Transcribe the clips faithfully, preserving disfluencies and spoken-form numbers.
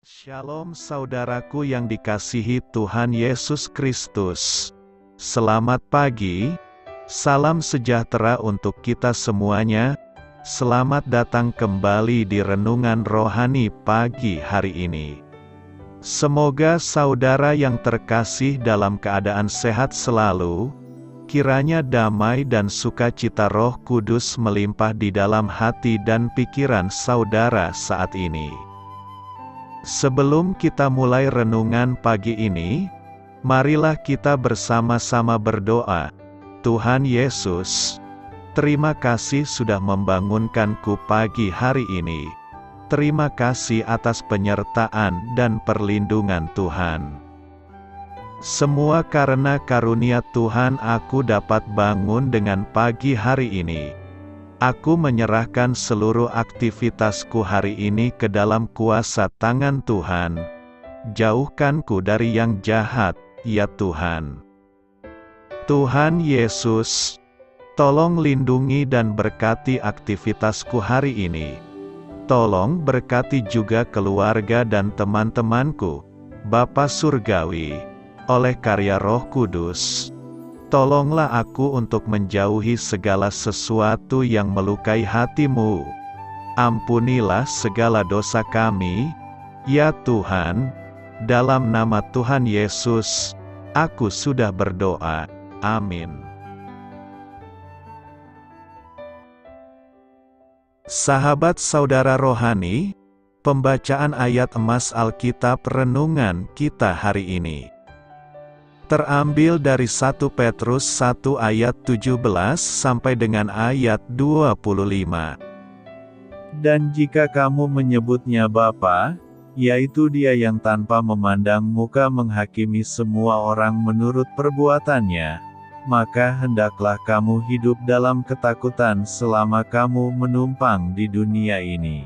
Shalom saudaraku yang dikasihi Tuhan Yesus Kristus. Selamat pagi, salam sejahtera untuk kita semuanya. Selamat datang kembali di Renungan Rohani pagi hari ini. Semoga saudara yang terkasih dalam keadaan sehat selalu. Kiranya damai dan sukacita Roh Kudus melimpah di dalam hati dan pikiran saudara saat ini. Sebelum kita mulai renungan pagi ini, marilah kita bersama-sama berdoa. Tuhan Yesus, terima kasih sudah membangunkanku pagi hari ini. Terima kasih atas penyertaan dan perlindungan Tuhan. Semua karena karunia Tuhan aku dapat bangun dengan pagi hari ini. Aku menyerahkan seluruh aktivitasku hari ini ke dalam kuasa tangan Tuhan. Jauhkanku dari yang jahat, ya Tuhan. Tuhan Yesus, tolong lindungi dan berkati aktivitasku hari ini. Tolong berkati juga keluarga dan teman-temanku, Bapa Surgawi, oleh karya Roh Kudus. Tolonglah aku untuk menjauhi segala sesuatu yang melukai hati-Mu. Ampunilah segala dosa kami, ya Tuhan. Dalam nama Tuhan Yesus, aku sudah berdoa. Amin. Sahabat saudara rohani, pembacaan ayat emas Alkitab renungan kita hari ini terambil dari satu Petrus satu ayat tujuh belas sampai dengan ayat dua puluh lima. Dan jika kamu menyebutnya Bapa, yaitu Dia yang tanpa memandang muka menghakimi semua orang menurut perbuatannya, maka hendaklah kamu hidup dalam ketakutan selama kamu menumpang di dunia ini.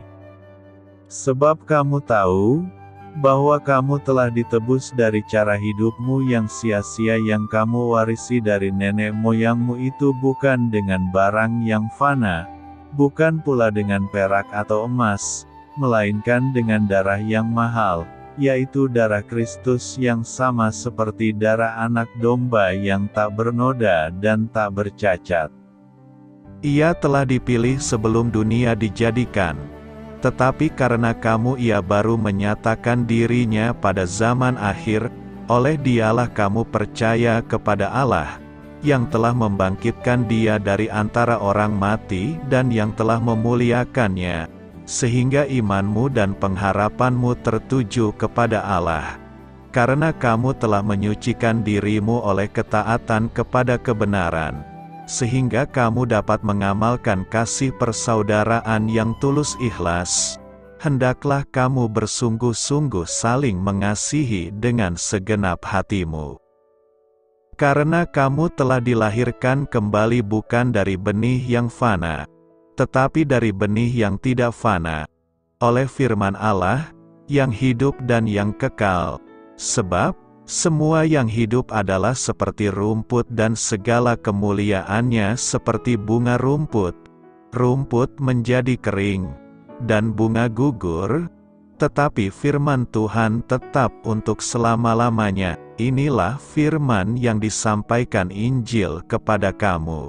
Sebab kamu tahu bahwa kamu telah ditebus dari cara hidupmu yang sia-sia yang kamu warisi dari nenek moyangmu itu bukan dengan barang yang fana, bukan pula dengan perak atau emas, melainkan dengan darah yang mahal, yaitu darah Kristus yang sama seperti darah anak domba yang tak bernoda dan tak bercacat. Ia telah dipilih sebelum dunia dijadikan. Tetapi karena kamu Ia baru menyatakan dirinya pada zaman akhir, oleh Dialah kamu percaya kepada Allah, yang telah membangkitkan Dia dari antara orang mati dan yang telah memuliakannya, sehingga imanmu dan pengharapanmu tertuju kepada Allah. Karena kamu telah menyucikan dirimu oleh ketaatan kepada kebenaran, sehingga kamu dapat mengamalkan kasih persaudaraan yang tulus ikhlas. Hendaklah kamu bersungguh-sungguh saling mengasihi dengan segenap hatimu. Karena kamu telah dilahirkan kembali bukan dari benih yang fana, tetapi dari benih yang tidak fana, oleh firman Allah, yang hidup dan yang kekal. Sebab semua yang hidup adalah seperti rumput dan segala kemuliaannya seperti bunga rumput. Rumput menjadi kering, dan bunga gugur, tetapi firman Tuhan tetap untuk selama-lamanya. Inilah firman yang disampaikan Injil kepada kamu.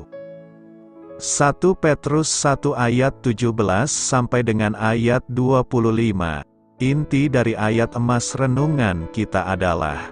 satu Petrus satu ayat tujuh belas sampai dengan ayat dua puluh lima. Inti dari ayat emas renungan kita adalah: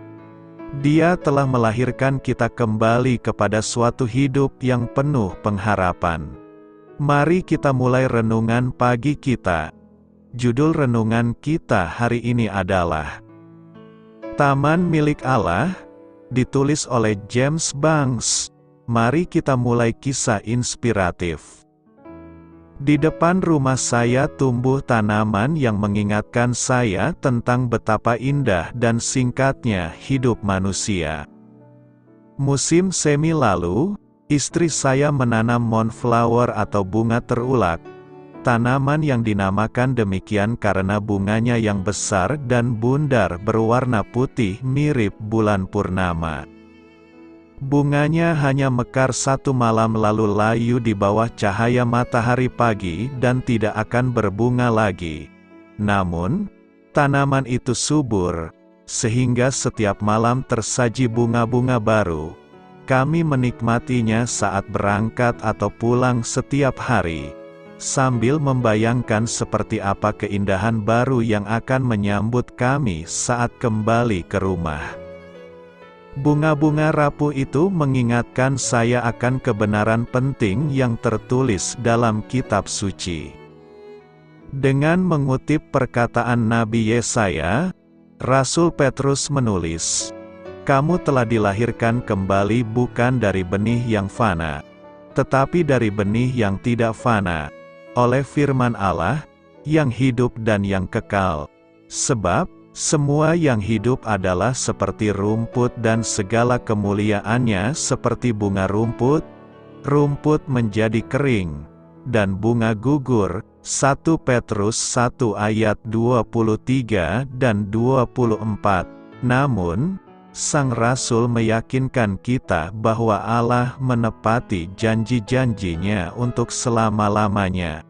Dia telah melahirkan kita kembali kepada suatu hidup yang penuh pengharapan. Mari kita mulai renungan pagi kita. Judul renungan kita hari ini adalah Taman Milik Allah, ditulis oleh James Banks. Mari kita mulai kisah inspiratif. Di depan rumah saya tumbuh tanaman yang mengingatkan saya tentang betapa indah dan singkatnya hidup manusia. Musim semi lalu, istri saya menanam moonflower atau bunga terulak. Tanaman yang dinamakan demikian karena bunganya yang besar dan bundar berwarna putih mirip bulan purnama. Bunganya hanya mekar satu malam lalu layu di bawah cahaya matahari pagi dan tidak akan berbunga lagi. Namun, Tanaman itu subur, sehingga setiap malam tersaji bunga-bunga baru. Kami menikmatinya saat berangkat atau pulang setiap hari, sambil membayangkan seperti apa keindahan baru yang akan menyambut kami saat kembali ke rumah. Bunga-bunga rapuh itu mengingatkan saya akan kebenaran penting yang tertulis dalam kitab suci. Dengan mengutip perkataan Nabi Yesaya, Rasul Petrus menulis, "Kamu telah dilahirkan kembali bukan dari benih yang fana, tetapi dari benih yang tidak fana, oleh firman Allah, yang hidup dan yang kekal. Sebab, semua yang hidup adalah seperti rumput dan segala kemuliaannya seperti bunga rumput, rumput menjadi kering, dan bunga gugur." satu Petrus satu ayat dua puluh tiga dan dua puluh empat. Namun, Sang Rasul meyakinkan kita bahwa Allah menepati janji-janjinya untuk selama-lamanya.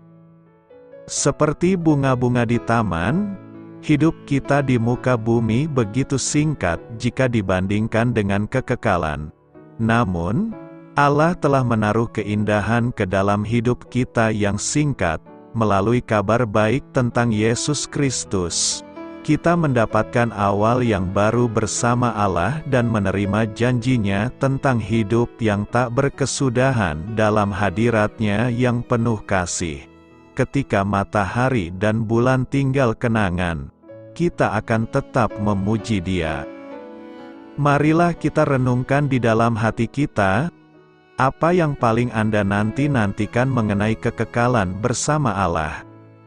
Seperti bunga-bunga di taman, hidup kita di muka bumi begitu singkat jika dibandingkan dengan kekekalan. Namun, Allah telah menaruh keindahan ke dalam hidup kita yang singkat, melalui kabar baik tentang Yesus Kristus. Kita mendapatkan awal yang baru bersama Allah dan menerima janjinya tentang hidup yang tak berkesudahan dalam hadirat-Nya yang penuh kasih. Ketika matahari dan bulan tinggal kenangan, kita akan tetap memuji Dia. Marilah kita renungkan di dalam hati kita, apa yang paling Anda nanti-nantikan mengenai kekekalan bersama Allah?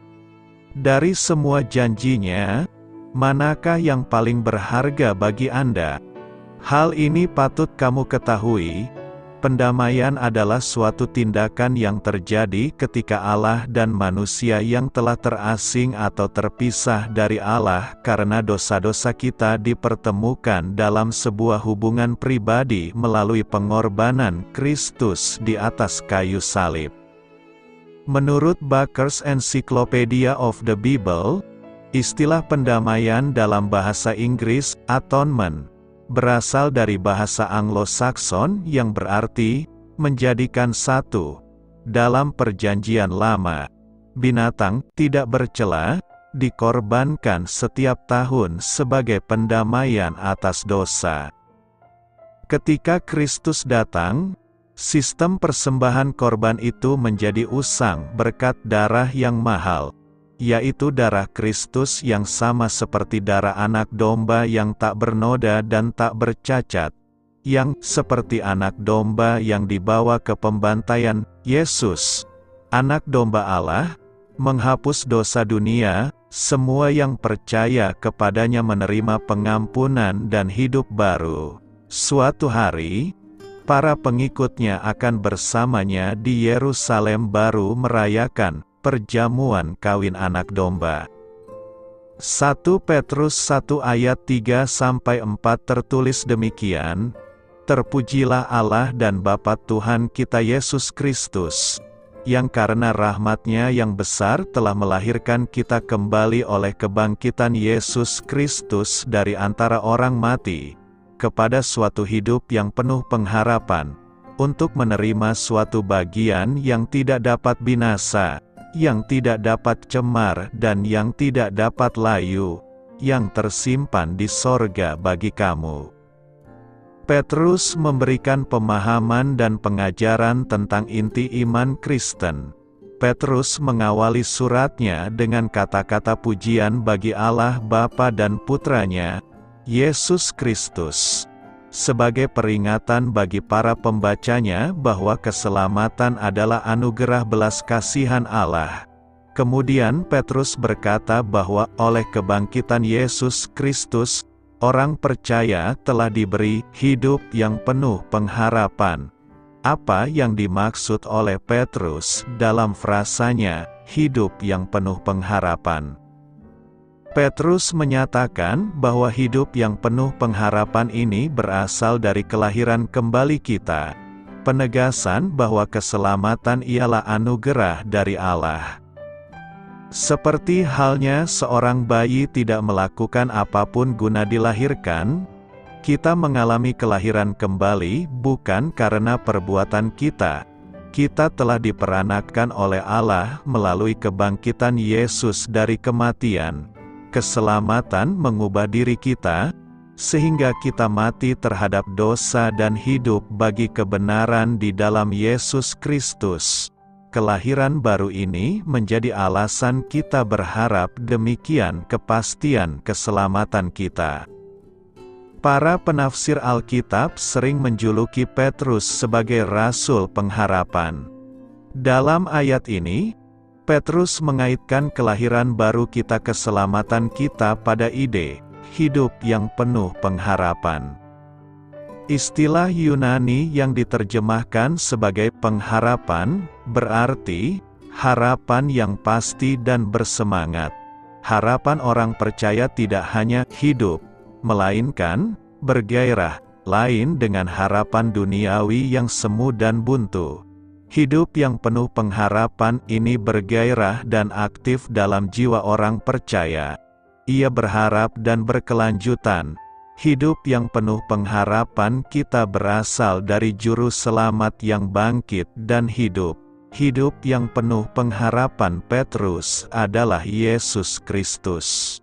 Dari semua janjinya, manakah yang paling berharga bagi Anda? Hal ini patut kamu ketahui, pendamaian adalah suatu tindakan yang terjadi ketika Allah dan manusia yang telah terasing atau terpisah dari Allah karena dosa-dosa kita dipertemukan dalam sebuah hubungan pribadi melalui pengorbanan Kristus di atas kayu salib. Menurut Baker's Encyclopedia of the Bible, istilah pendamaian dalam bahasa Inggris, atonement, berasal dari bahasa Anglo-Sakson yang berarti menjadikan satu. Dalam Perjanjian Lama, binatang tidak bercela dikorbankan setiap tahun sebagai pendamaian atas dosa. Ketika Kristus datang, sistem persembahan korban itu menjadi usang berkat darah yang mahal, yaitu darah Kristus yang sama seperti darah anak domba yang tak bernoda dan tak bercacat, yang seperti anak domba yang dibawa ke pembantaian. Yesus, anak domba Allah, menghapus dosa dunia. Semua yang percaya kepadanya menerima pengampunan dan hidup baru. Suatu hari, para pengikutnya akan bersamanya di Yerusalem baru merayakan perjamuan kawin anak domba. satu Petrus satu ayat tiga sampai empat tertulis demikian, "Terpujilah Allah dan Bapa Tuhan kita Yesus Kristus, yang karena rahmat-Nya yang besar telah melahirkan kita kembali oleh kebangkitan Yesus Kristus dari antara orang mati, kepada suatu hidup yang penuh pengharapan, untuk menerima suatu bagian yang tidak dapat binasa, yang tidak dapat cemar dan yang tidak dapat layu, yang tersimpan di sorga bagi kamu." Petrus memberikan pemahaman dan pengajaran tentang inti iman Kristen. Petrus mengawali suratnya dengan kata-kata pujian bagi Allah Bapa dan Putranya, Yesus Kristus, sebagai peringatan bagi para pembacanya bahwa keselamatan adalah anugerah belas kasihan Allah. Kemudian Petrus berkata bahwa oleh kebangkitan Yesus Kristus, orang percaya telah diberi hidup yang penuh pengharapan. Apa yang dimaksud oleh Petrus dalam frasanya, hidup yang penuh pengharapan? Petrus menyatakan bahwa hidup yang penuh pengharapan ini berasal dari kelahiran kembali kita, penegasan bahwa keselamatan ialah anugerah dari Allah. Seperti halnya seorang bayi tidak melakukan apapun guna dilahirkan, kita mengalami kelahiran kembali bukan karena perbuatan kita. Kita telah diperanakkan oleh Allah melalui kebangkitan Yesus dari kematian. Keselamatan mengubah diri kita, sehingga kita mati terhadap dosa dan hidup bagi kebenaran di dalam Yesus Kristus. Kelahiran baru ini menjadi alasan kita berharap demikian kepastian keselamatan kita. Para penafsir Alkitab sering menjuluki Petrus sebagai rasul pengharapan. Dalam ayat ini, Petrus mengaitkan kelahiran baru kita keselamatan kita pada ide hidup yang penuh pengharapan. Istilah Yunani yang diterjemahkan sebagai pengharapan, berarti harapan yang pasti dan bersemangat. Harapan orang percaya tidak hanya hidup, melainkan bergairah, lain dengan harapan duniawi yang semu dan buntu. Hidup yang penuh pengharapan ini bergairah dan aktif dalam jiwa orang percaya. Ia berharap dan berkelanjutan. Hidup yang penuh pengharapan kita berasal dari Juru Selamat yang bangkit dan hidup. Hidup yang penuh pengharapan Petrus adalah Yesus Kristus.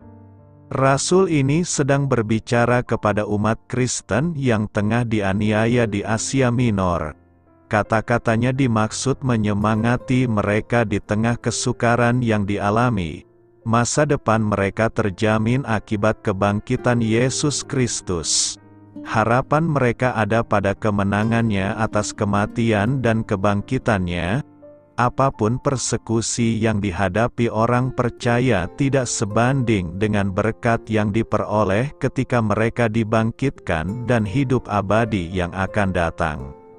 Rasul ini sedang berbicara kepada umat Kristen yang tengah dianiaya di Asia Minor. Kata-katanya dimaksud menyemangati mereka di tengah kesukaran yang dialami. Masa depan mereka terjamin akibat kebangkitan Yesus Kristus. Harapan mereka ada pada kemenangannya atas kematian dan kebangkitannya. Apapun persekusi yang dihadapi orang percaya tidak sebanding dengan berkat yang diperoleh ketika mereka dibangkitkan dan hidup abadi yang akan datang.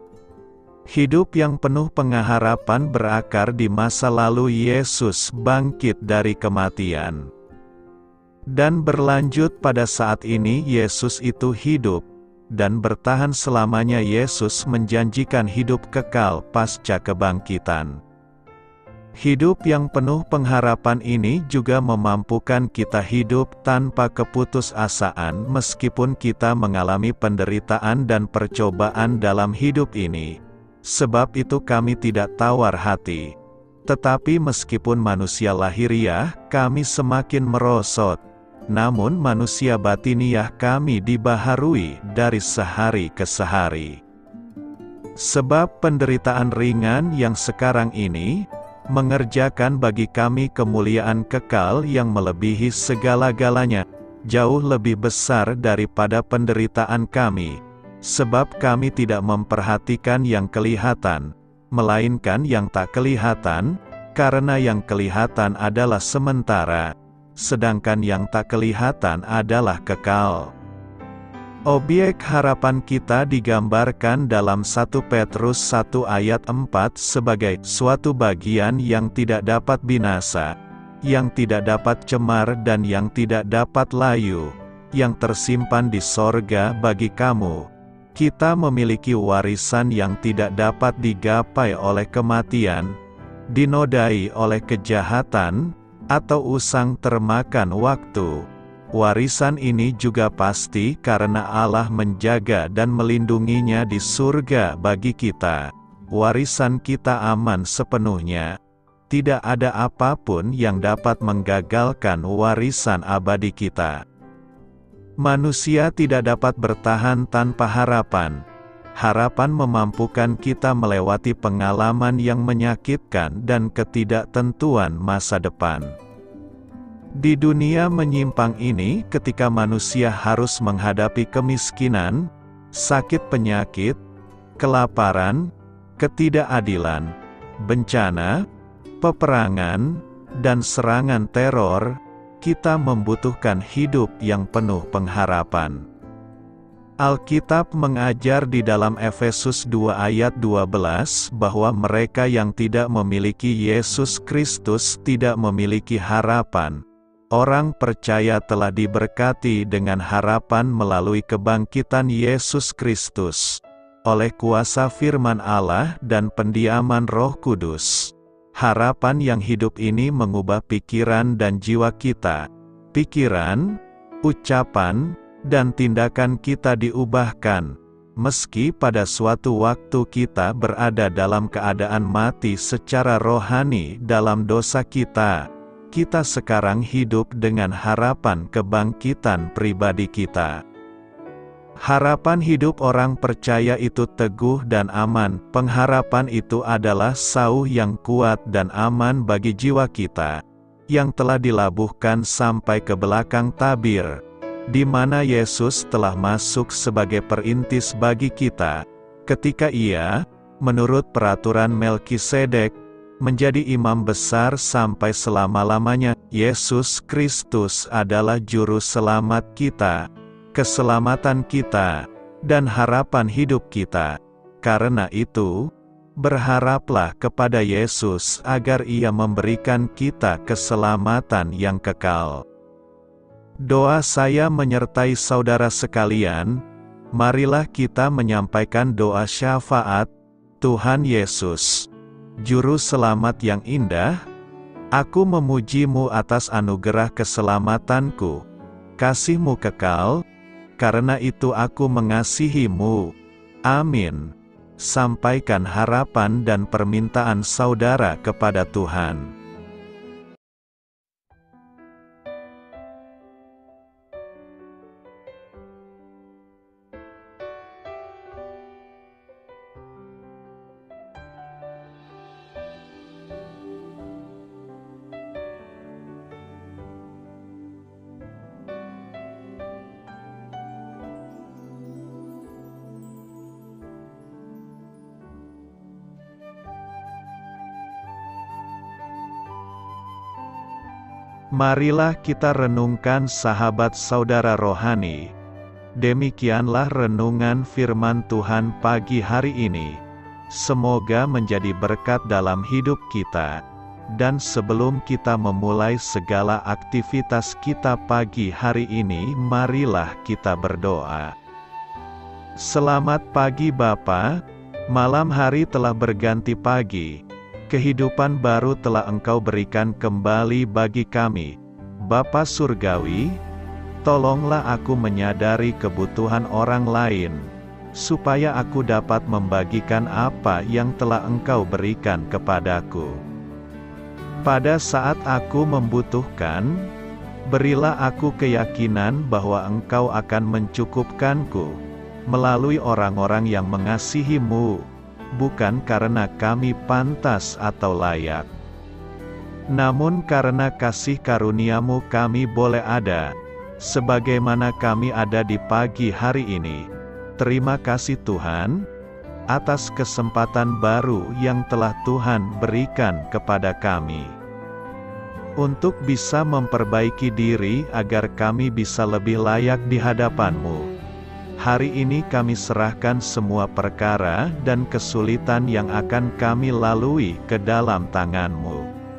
Hidup yang penuh pengharapan berakar di masa lalu Yesus bangkit dari kematian. Dan berlanjut pada saat ini Yesus itu hidup, dan bertahan selamanya. Yesus menjanjikan hidup kekal pasca kebangkitan. Hidup yang penuh pengharapan ini juga memampukan kita hidup tanpa keputusasaan meskipun kita mengalami penderitaan dan percobaan dalam hidup ini. Sebab itu kami tidak tawar hati. Tetapi meskipun manusia lahiriah, kami semakin merosot. Namun manusia batiniah kami dibaharui dari sehari ke sehari. Sebab penderitaan ringan yang sekarang ini, mengerjakan bagi kami kemuliaan kekal yang melebihi segala-galanya, jauh lebih besar daripada penderitaan kami. Sebab kami tidak memperhatikan yang kelihatan, melainkan yang tak kelihatan, karena yang kelihatan adalah sementara, sedangkan yang tak kelihatan adalah kekal. Objek harapan kita digambarkan dalam satu Petrus satu ayat empat sebagai suatu bagian yang tidak dapat binasa, yang tidak dapat cemar dan yang tidak dapat layu, yang tersimpan di sorga bagi kamu. Kita memiliki warisan yang tidak dapat digapai oleh kematian, dinodai oleh kejahatan, atau usang termakan waktu. Warisan ini juga pasti karena Allah menjaga dan melindunginya di surga bagi kita. Warisan kita aman sepenuhnya. Tidak ada apapun yang dapat menggagalkan warisan abadi kita. Manusia tidak dapat bertahan tanpa harapan. Harapan memampukan kita melewati pengalaman yang menyakitkan dan ketidaktentuan masa depan. Di dunia menyimpang ini, ketika manusia harus menghadapi kemiskinan, sakit penyakit, kelaparan, ketidakadilan, bencana, peperangan, dan serangan teror, kita membutuhkan hidup yang penuh pengharapan. Alkitab mengajar di dalam Efesus dua ayat dua belas bahwa mereka yang tidak memiliki Yesus Kristus tidak memiliki harapan. Orang percaya telah diberkati dengan harapan melalui kebangkitan Yesus Kristus, oleh kuasa firman Allah dan pendiaman Roh Kudus. Harapan yang hidup ini mengubah pikiran dan jiwa kita. Pikiran, ucapan, dan tindakan kita diubahkan. Meski pada suatu waktu kita berada dalam keadaan mati secara rohani dalam dosa kita, kita sekarang hidup dengan harapan kebangkitan pribadi kita. Harapan hidup orang percaya itu teguh dan aman. Pengharapan itu adalah sauh yang kuat dan aman bagi jiwa kita, yang telah dilabuhkan sampai ke belakang tabir, di mana Yesus telah masuk sebagai perintis bagi kita, ketika Ia, menurut peraturan Melkisedek, menjadi imam besar sampai selama-lamanya. Yesus Kristus adalah juru selamat kita, keselamatan kita, dan harapan hidup kita. Karena itu, berharaplah kepada Yesus agar Ia memberikan kita keselamatan yang kekal. Doa saya menyertai saudara sekalian. Marilah kita menyampaikan doa syafaat. Tuhan Yesus, Juru Selamat yang indah, aku memuji-Mu atas anugerah keselamatanku, kasih-Mu kekal. Karena itu aku mengasihi-Mu. Amin. Sampaikan harapan dan permintaan saudara kepada Tuhan. Marilah kita renungkan sahabat saudara rohani. Demikianlah renungan firman Tuhan pagi hari ini. Semoga menjadi berkat dalam hidup kita. Dan sebelum kita memulai segala aktivitas kita pagi hari ini, marilah kita berdoa. Selamat pagi Bapa, malam hari telah berganti pagi. Kehidupan baru telah Engkau berikan kembali bagi kami. Bapa Surgawi, tolonglah aku menyadari kebutuhan orang lain, supaya aku dapat membagikan apa yang telah Engkau berikan kepadaku. Pada saat aku membutuhkan, berilah aku keyakinan bahwa Engkau akan mencukupkanku, melalui orang-orang yang mengasihi-Mu, bukan karena kami pantas atau layak, namun karena kasih karunia-Mu kami boleh ada, sebagaimana kami ada di pagi hari ini. Terima kasih Tuhan, atas kesempatan baru yang telah Tuhan berikan kepada kami, untuk bisa memperbaiki diri agar kami bisa lebih layak di hadapan-Mu. Hari ini kami serahkan semua perkara dan kesulitan yang akan kami lalui ke dalam tangan-Mu.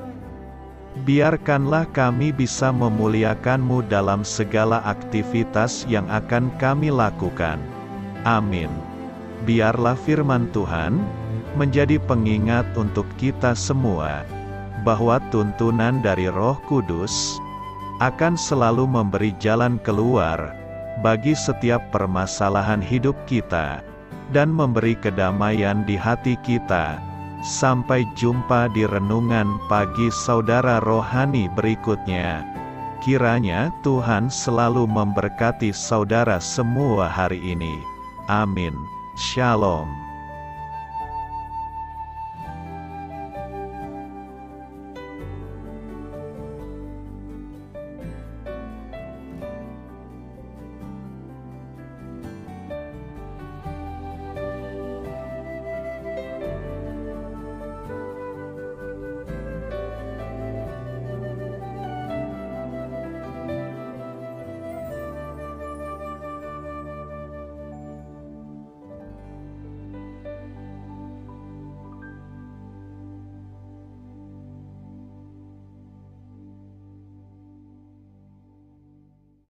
Biarkanlah kami bisa memuliakan-Mu dalam segala aktivitas yang akan kami lakukan. Amin. Biarlah firman Tuhan menjadi pengingat untuk kita semua, bahwa tuntunan dari Roh Kudus akan selalu memberi jalan keluar bagi setiap permasalahan hidup kita, dan memberi kedamaian di hati kita. Sampai jumpa di renungan pagi saudara rohani berikutnya. Kiranya Tuhan selalu memberkati saudara semua hari ini. Amin. Shalom.